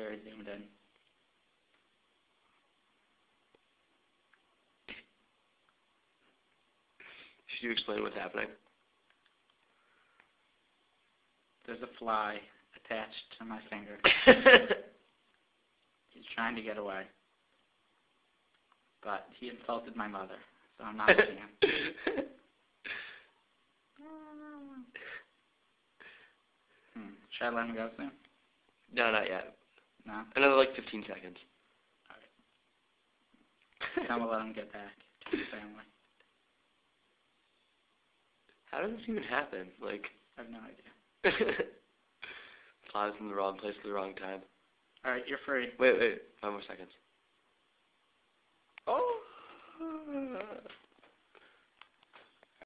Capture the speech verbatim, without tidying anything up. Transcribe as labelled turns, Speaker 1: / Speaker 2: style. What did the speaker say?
Speaker 1: very zoomed in.
Speaker 2: Should you explain what's happening?
Speaker 1: There's a fly attached to my finger. He's trying to get away. But he insulted my mother, so I'm not letting him. hmm. Should I let him go soon?
Speaker 2: No, not yet.
Speaker 1: No?
Speaker 2: Another like fifteen seconds.
Speaker 1: Alright. Then we'll let him get back to his family.
Speaker 2: How does this even happen? Like,
Speaker 1: I have no idea.
Speaker 2: Fly's in the wrong place at the wrong time.
Speaker 1: Alright, you're free.
Speaker 2: Wait, wait, five more seconds. Oh!